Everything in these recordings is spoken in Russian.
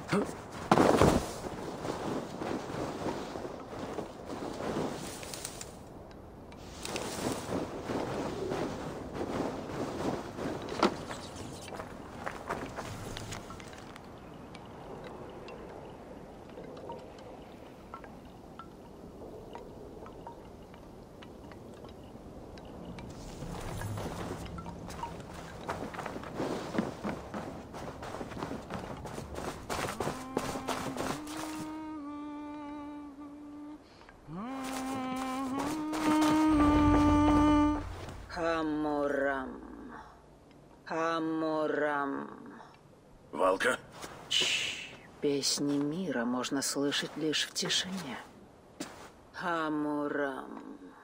Хаммурам. Хаммурам. Валка? Песни мира можно слышать лишь в тишине. Хаммурам.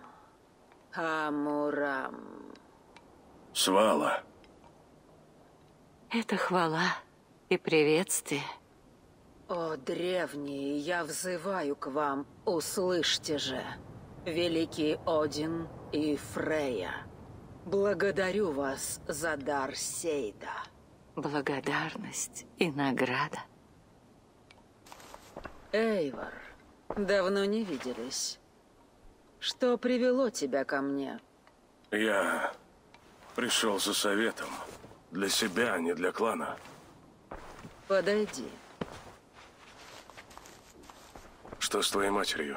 Хаммурам. Свала. Это хвала и приветствие. О, древние, я взываю к вам, услышьте же. Великий Один и Фрейя. Благодарю вас за дар Сейда. Благодарность и награда. Эйвор, давно не виделись. Что привело тебя ко мне? Я пришел за советом. Для себя, а не для клана. Подойди. Что с твоей матерью?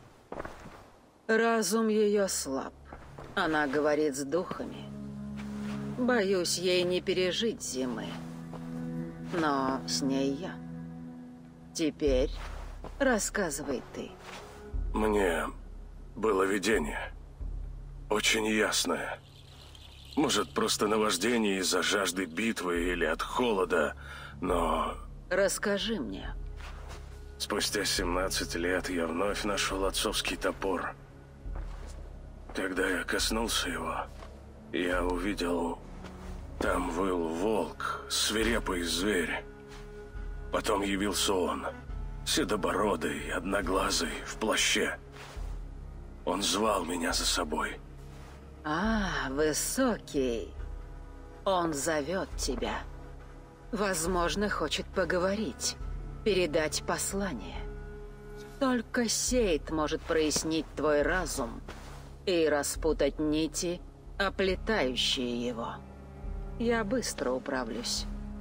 Разум ее слаб. Она говорит с духами. Боюсь, ей не пережить зимы. Но с ней я. Теперь рассказывай ты. Мне было видение. Очень ясное. Может, просто наваждение из-за жажды битвы или от холода, но... Расскажи мне. Спустя 17 лет я вновь нашел отцовский топор. Когда я коснулся его, я увидел... Там выл волк, свирепый зверь. Потом явился он, седобородый, одноглазый, в плаще. Он звал меня за собой. А, высокий. Он зовет тебя. Возможно, хочет поговорить, передать послание. Только Сейд может прояснить твой разум и распутать нити, оплетающие его. Я быстро управлюсь.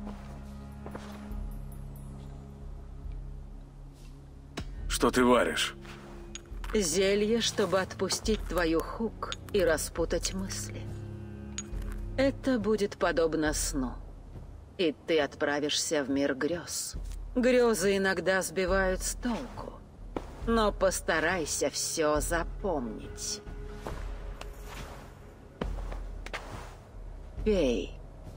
Что ты варишь? Зелье, чтобы отпустить твою хук и распутать мысли. Это будет подобно сну. И ты отправишься в мир грез. Грезы иногда сбивают с толку. Но постарайся все запомнить. Пей.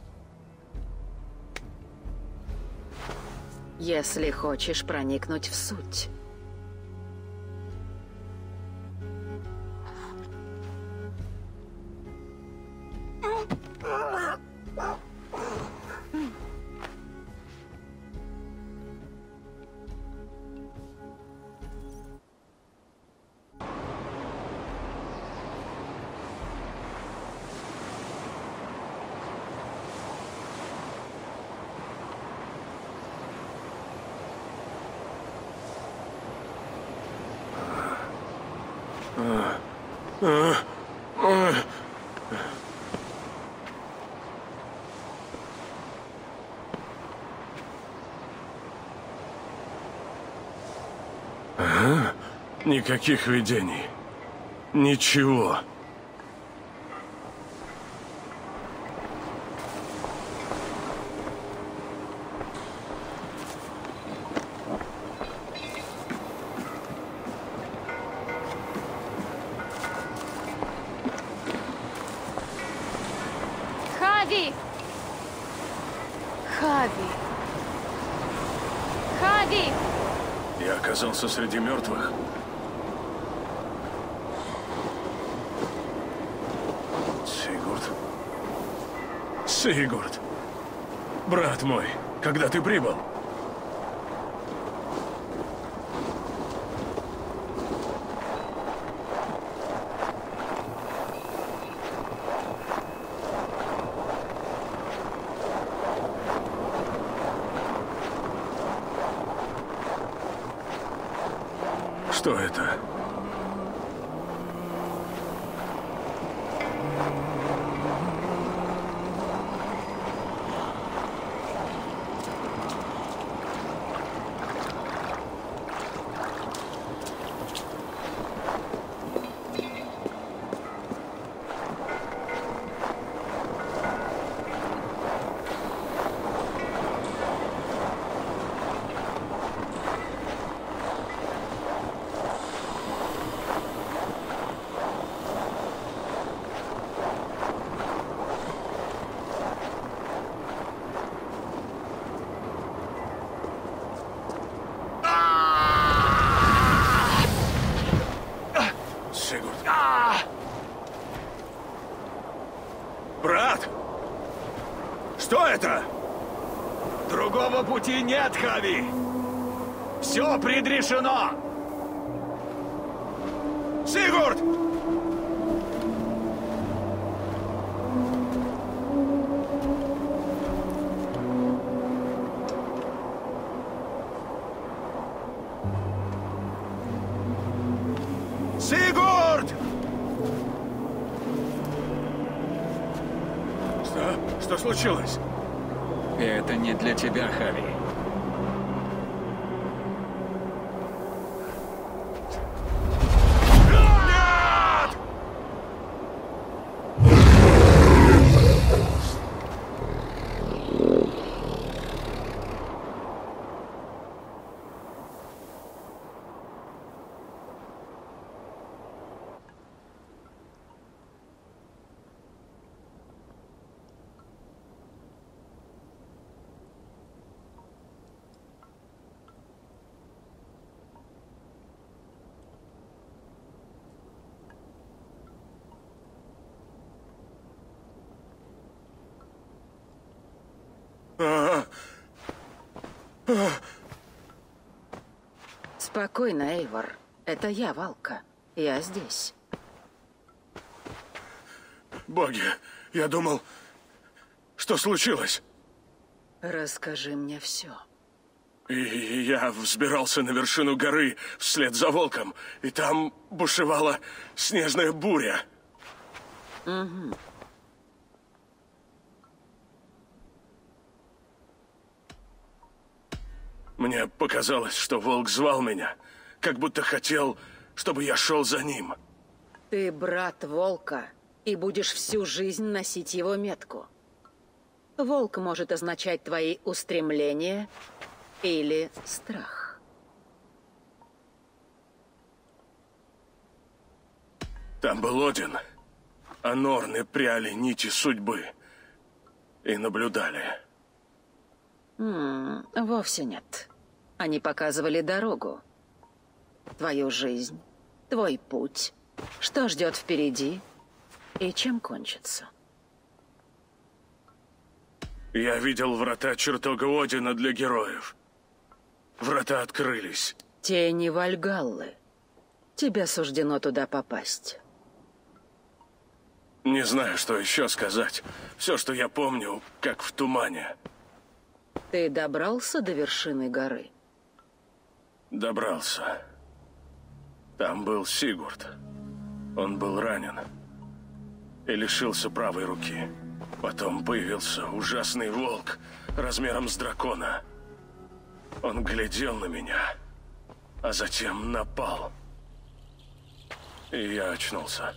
Если хочешь проникнуть в суть. Никаких видений. Ничего. Хави! Хави! Хави! Я оказался среди мертвых. Сигурд, брат мой, когда ты прибыл? Что это? Брат! Что это? Другого пути нет, Хави! Все предрешено! Сигурд! Сигурд! Что случилось? Это не для тебя, Хави. Спокойно, Эйвор. Это я, Валка. Я здесь. Боги, я думал, что случилось? Расскажи мне все. И я взбирался на вершину горы вслед за волком, и там бушевала снежная буря. Угу. Мне показалось, что волк звал меня, как будто хотел, чтобы я шел за ним. Ты брат волка, и будешь всю жизнь носить его метку. Волк может означать твои устремления или страх. Там был Один, а Норны пряли нити судьбы и наблюдали. Вовсе нет. Они показывали дорогу. Твою жизнь, твой путь, что ждет впереди и чем кончится. Я видел врата чертога Одина для героев. Врата открылись. Тени Вальгаллы. Тебе суждено туда попасть. Не знаю, что еще сказать. Все, что я помню, как в тумане. Ты добрался до вершины горы? Добрался. Там был Сигурд. Он был ранен и лишился правой руки. Потом появился ужасный волк размером с дракона. Он глядел на меня, а затем напал. И я очнулся.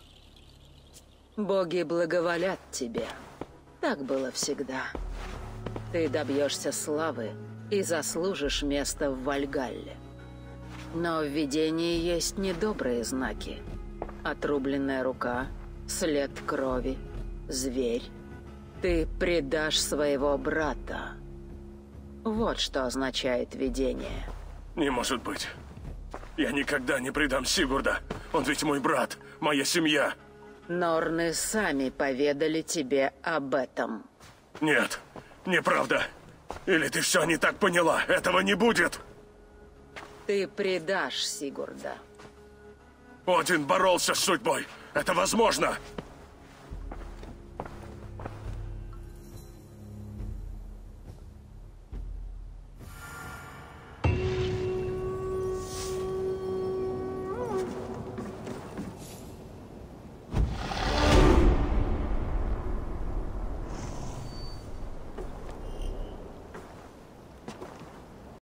Боги благоволят тебе. Так было всегда. Ты добьешься славы и заслужишь место в Вальгалле. Но в видении есть недобрые знаки. Отрубленная рука, след крови, зверь. Ты предашь своего брата. Вот что означает видение. Не может быть. Я никогда не предам Сигурда. Он ведь мой брат, моя семья. Норны сами поведали тебе об этом. Нет, неправда. Или ты все не так поняла? Этого не будет. Ты предашь Сигурда. Один боролся с судьбой. Это возможно.